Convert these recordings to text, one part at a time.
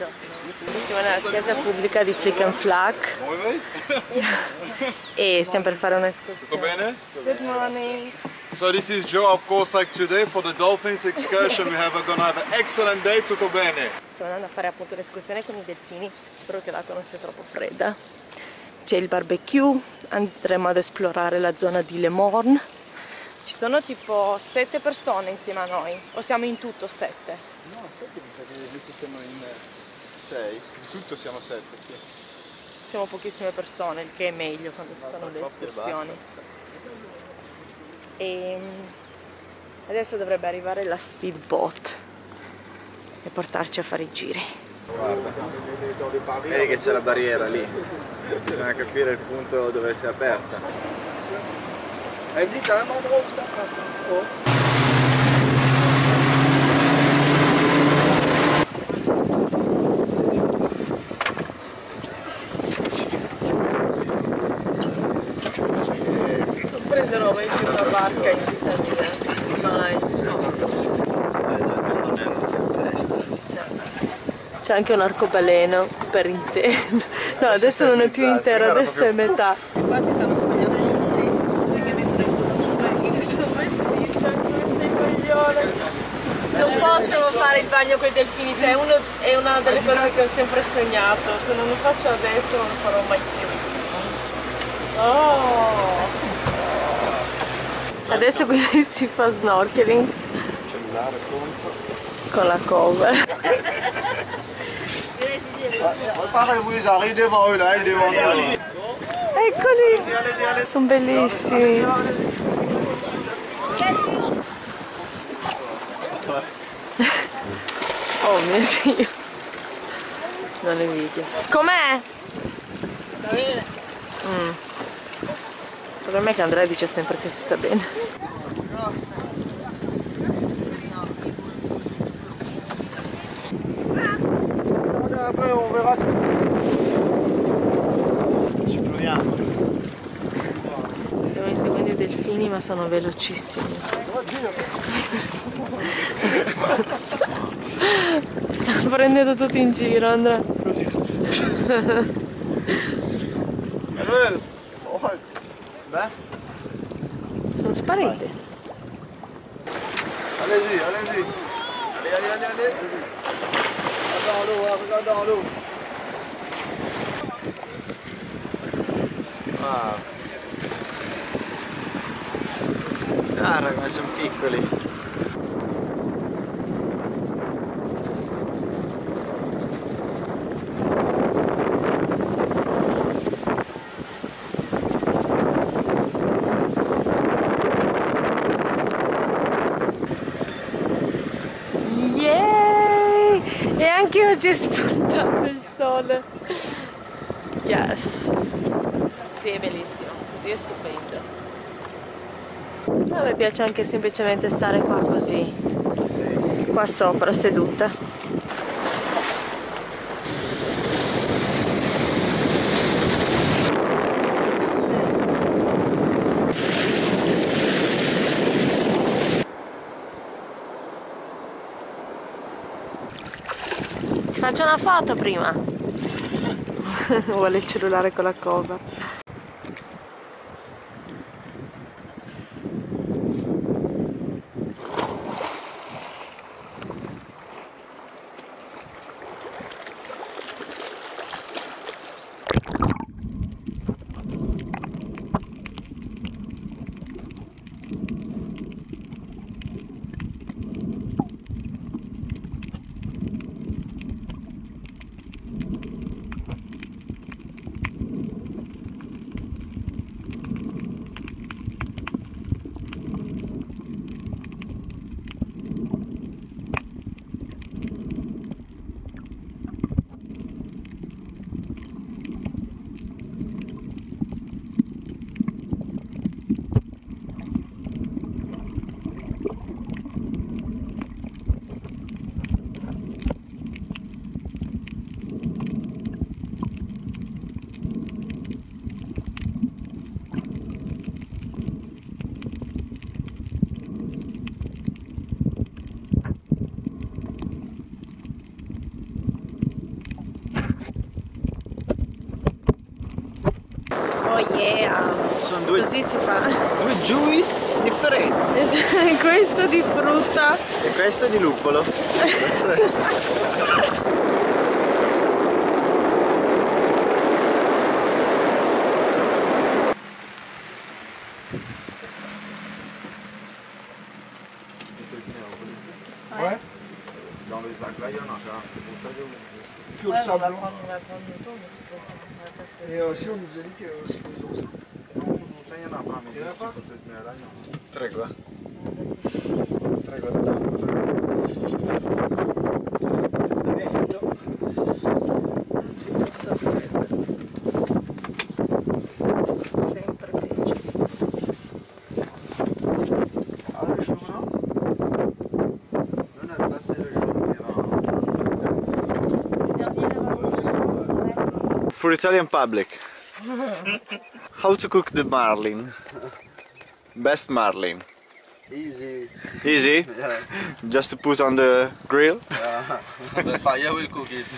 pomeriggio. Siamo nella spiaggia pubblica di Flick and Flack e stiamo per fare un'escursione. Tutto bene? Good morning. So this is Joe, of course, like today for the dolphins excursion we're gonna have an excellent day. Tutto bene? Stiamo andando a fare appunto l'escursione con i delfini, spero che l'acqua non sia troppo fredda. C'è il barbecue, andremo ad esplorare la zona di Le Morne. Ci sono tipo 7 persone insieme a noi, o siamo in tutto 7? No, aspetta, mi sa che invece siamo in 6, in tutto siamo 7, sì. Siamo pochissime persone, il che è meglio quando si fanno le escursioni. E adesso dovrebbe arrivare la speedboat e portarci a fare i giri. Guarda, vedi che c'è la barriera lì, bisogna capire il punto dove si è aperta. Non prenderò mai più una barca in vita mia, mai. C'è anche un arcobaleno per intero. No, adesso non è più intero, adesso è metà. Qua si stanno sbagliando gli inglesi perché mettono il costume e io sono vestita come sei coglione. Non posso fare il bagno con i delfini, cioè è una delle cose che ho sempre sognato. Se non lo faccio adesso non lo farò mai più. Oh. Adesso quindi si fa snorkeling con la cover. Eccoli, sono bellissimi. Oh mio Dio, non le invidio. Com'è? Sta bene. Il problema è che Andrea dice sempre che si sta bene. Ci proviamo. Stiamo inseguendo i delfini ma sono velocissimi. Stanno prendendo tutti in giro, Andrea. Così. Beh? Sono spariti. Allez-y, allez-y. Allez, allez, allez, allez. Regarde dans l'eau. Wow. Guarda come sono piccoli. E anche oggi è spuntato il sole. Yes. Sì, è bellissimo, così è stupendo. A me piace anche semplicemente stare qua così, qua sopra, seduta. Faccio una foto prima. Vuole il cellulare con la cover. e Sono due, così si fa. due juice differenti. Questo di frutta E questo è di luppolo. Ouais. Dans les sacs là, il y en a ça. C'est pour ça que Que le sable blanc. on va prendre le tour de toute façon. On va passer. Et aussi, on nous a dit que c'est besoin ça. non, ça, il y en a pas, mais Il y en a pas? peut-être mais là, non. 3 qua. 3 Sempre peggio. Ah, les choses là? Non, là, c'est le jaune. For Italian public, how to cook the marlin? Best marlin. Easy. Easy? Yeah. Just to put on the grill? The fire will cook it.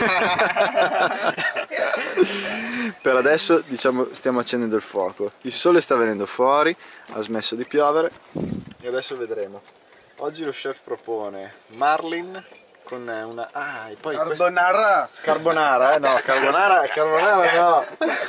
Per adesso diciamo stiamo accendendo il fuoco. Il sole sta venendo fuori, ha smesso di piovere e adesso vedremo. Oggi lo chef propone marlin con una... Ah, e poi Carbonara. Carbonara, no, carbonara no.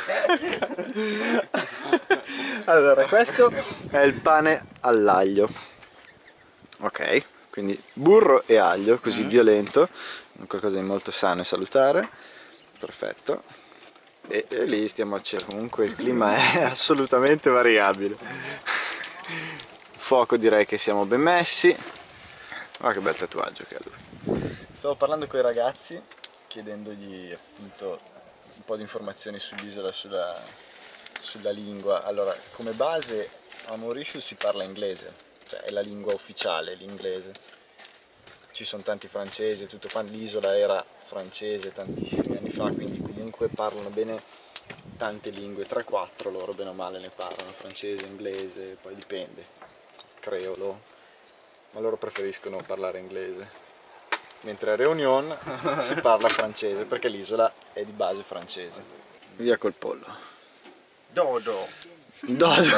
Allora, questo è il pane all'aglio. Ok, quindi burro e aglio, così violento, qualcosa di molto sano e salutare. Perfetto. E lì stiamo accendendo. Comunque il clima è assolutamente variabile. Fuoco direi che siamo ben messi. Guarda che bel tatuaggio che ha lui. Stavo parlando con i ragazzi chiedendogli appunto un po' di informazioni sull'isola, sulla lingua. Allora, come base a Mauritius si parla inglese, cioè è la lingua ufficiale, l'inglese. Ci sono tanti francesi e tutto quanto, l'isola era francese tantissimi anni fa, quindi comunque parlano bene tante lingue, 3-4 loro bene o male ne parlano, francese, inglese, poi dipende, creolo, ma loro preferiscono parlare inglese. Mentre a Réunion si parla francese perché l'isola è di base francese. Via col pollo. Dodo. Dodo.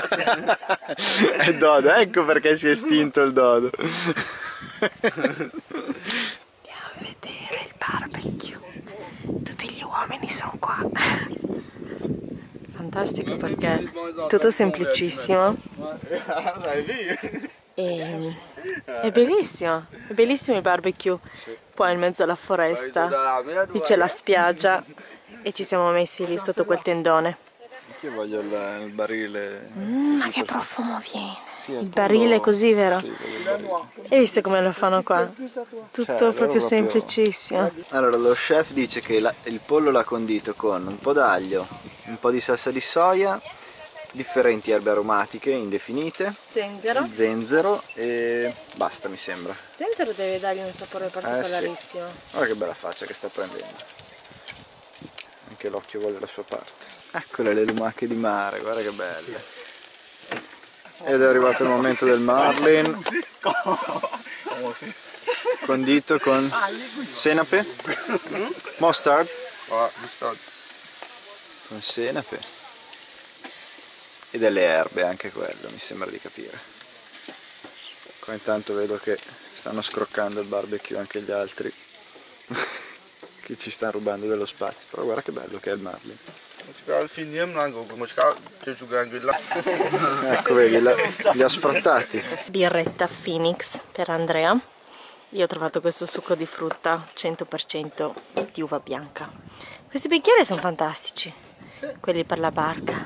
È dodo, ecco perché si è estinto il dodo. Andiamo a vedere il barbecue. Tutti gli uomini sono qua. Fantastico perché tutto semplicissimo. E è bellissimo il barbecue. Poi in mezzo alla foresta, lì c'è la spiaggia e ci siamo messi lì sotto quel tendone. Io voglio il barile. Ma che profumo viene! Il barile così, vero? Sì, E visto come lo fanno qua? Tutto proprio semplicissimo. Allora, lo chef dice che il pollo l'ha condito con un po' d'aglio, un po' di salsa di soia, differenti erbe aromatiche indefinite, zenzero e basta mi sembra. Zenzero deve dargli un sapore particolarissimo. Sì. Guarda che bella faccia che sta prendendo. Anche l'occhio vuole la sua parte. Eccole le lumache di mare, guarda che belle. Ed è arrivato il momento del marlin. Condito con senape, mustard, con senape e delle erbe, anche quello mi sembra di capire. Qua intanto vedo che stanno scroccando il barbecue anche gli altri che ci stanno rubando dello spazio, però guarda che bello che è il marlin. Ecco vedi, li ha sfrattati. Birretta Phoenix per Andrea. Io ho trovato questo succo di frutta 100% di uva bianca. Questi bicchieri sono fantastici, quelli per la barca.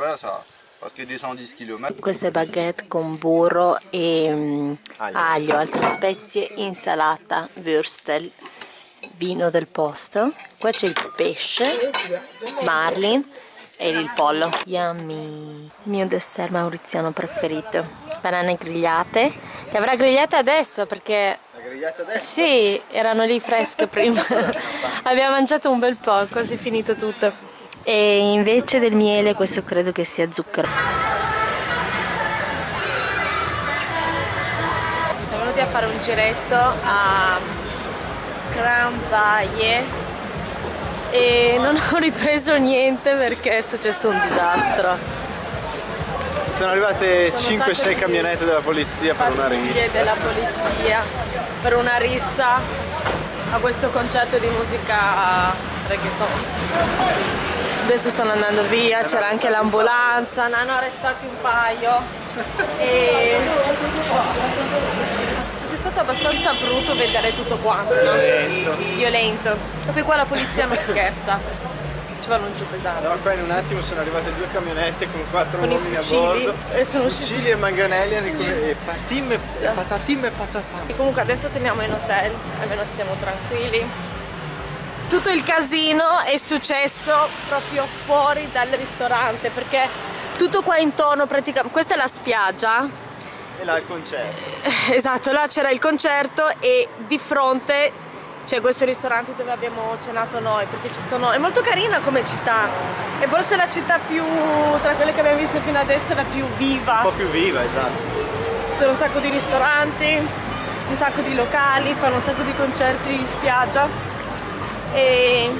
Queste baguette con burro e aglio, altre spezie, insalata, würstel, vino del posto. Qua c'è il pesce, marlin e il pollo. Yummy! Il mio dessert mauriziano preferito. Banane grigliate. Le avrà grigliate adesso perché... Grigliate adesso? Sì, erano lì fresche prima. Abbiamo mangiato un bel po', quasi finito tutto. E invece del miele questo credo che sia zucchero. Siamo venuti a fare un giretto a Grand Valle e non ho ripreso niente perché è successo un disastro. Sono arrivate Sono 5-6 state camionette della polizia per una Pattuglie rissa. della polizia per una rissa a questo concerto di musica reggaeton. Adesso stanno andando via, c'era anche l'ambulanza, ne hanno arrestati un paio e è stato abbastanza brutto vedere tutto quanto, no? Violento. E poi qua la polizia non scherza. Ci vanno giù pesanti. No, qua in un attimo sono arrivate 2 camionette con 4 Con i uomini a fucili bordo. e sono usciti. Fucili e manganelli e patim e patatim e patatam. E comunque adesso torniamo in hotel, almeno stiamo tranquilli. Tutto il casino è successo proprio fuori dal ristorante perché tutto qua intorno praticamente, questa è la spiaggia. E là il concerto. Esatto, là c'era il concerto e di fronte c'è questo ristorante dove abbiamo cenato noi, perché ci sono, è molto carina come città, è forse la città più, tra quelle che abbiamo visto fino adesso, la più viva. Un po' più viva, esatto. Ci sono un sacco di ristoranti, un sacco di locali, fanno un sacco di concerti in spiaggia e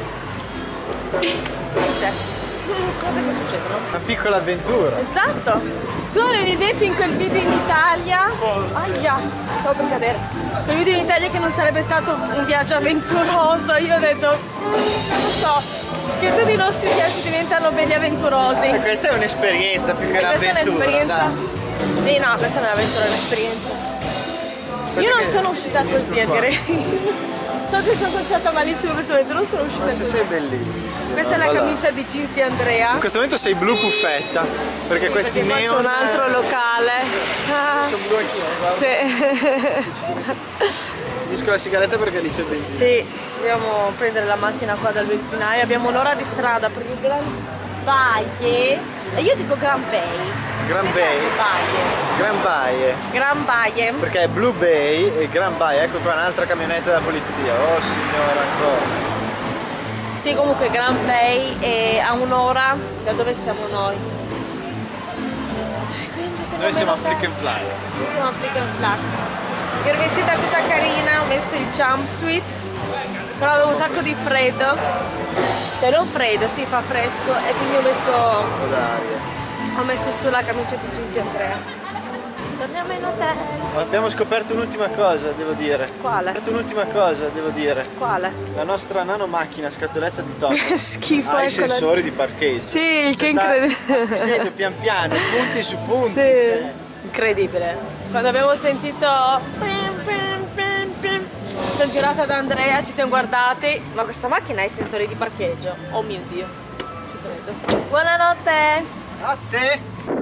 niente. Cose che succedono. Una piccola avventura. Esatto! Tu avevi detto in quel video in Italia, aia, stavo per cadere, quel video in Italia che non sarebbe stato un viaggio avventuroso, io ho detto, non so, che tutti i nostri viaggi diventano belli avventurosi. E questa è un'esperienza più che E questa è un'avventura. un'esperienza? dai. Sì, no, questa non è un'avventura, è un'esperienza. Io non sono uscita così a dire. So che sono conciata malissimo in questo momento, non sono uscita Ma se così. sei bellissima. Questa è la Guarda. camicia di jeans di Andrea. In questo momento sei blu puffetta, perché questi Perché qua c'è neon... un altro locale. Ah, Sono blu anch'io, guarda. sì. Finisco la sigaretta perché lì c'è benzina. Sì, dobbiamo prendere la macchina qua dal benzinaio, abbiamo un'ora di strada perché Gran Baie, e io dico Gran Bay. Gran Bay. Gran Baie. Gran Baie. Perché è Blue Bay e Gran Baie, ecco qua un'altra camionetta della polizia. Oh signora ancora. Sì, comunque Gran Bay è a un'ora da dove siamo noi. Quindi Noi siamo a torniamo Flick and Fly. Siamo a Flick and Flash. Mi ero vestita tutta carina, ho messo il jumpsuit, però avevo un sacco di freddo. Cioè non freddo, sì, fa fresco e quindi ho messo su la camicia di jeans di Andrea. Torniamo in hotel. Abbiamo scoperto un'ultima cosa, devo dire. Quale? Un'ultima cosa, devo dire. Quale? La nostra nano macchina scatoletta di Toto Schifo, ha i eccola. sensori di parcheggio. Sì, il che è Sta- incredibile. Esempio, pian piano, punti su punti. Sì, cioè. incredibile. Quando abbiamo sentito sono girata da Andrea, ci siamo guardati, ma questa macchina ha i sensori di parcheggio. Oh mio Dio, ci credo. Buonanotte! A te!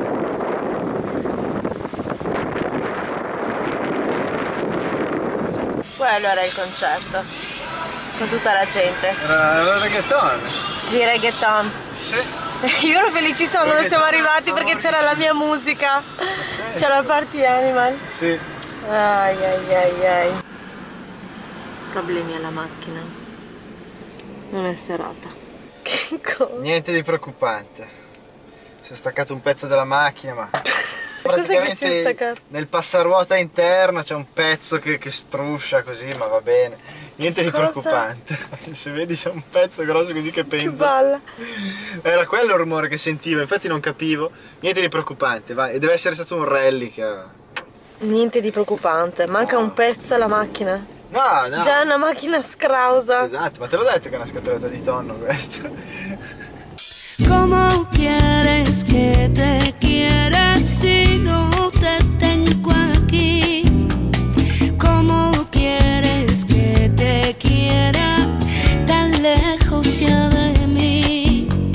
Quello era il concerto, con tutta la gente Era reggaeton. di reggaeton. Sì. Io ero felicissima quando siamo arrivati perché c'era la mia musica, c'era Party Animal. Sì. Ai ai ai ai. Problemi alla macchina. Non è serata. Che cosa? Niente di preoccupante. Si è staccato un pezzo della macchina, ma Cos'è che si è staccato? nel passaruota interno c'è un pezzo che struscia così, ma va bene. Niente di Cosa? preoccupante. Se vedi c'è un pezzo grosso così che Che pensa. balla. Era quello il rumore che sentivo, infatti non capivo. Niente di preoccupante, vai. E deve essere stato un rally che ha... Niente di preoccupante, manca un pezzo alla macchina. No, no. Già è una macchina scrausa. Esatto, ma te l'ho detto che è una scatoletta di tonno questa. ¿Cómo quieres que te quiera?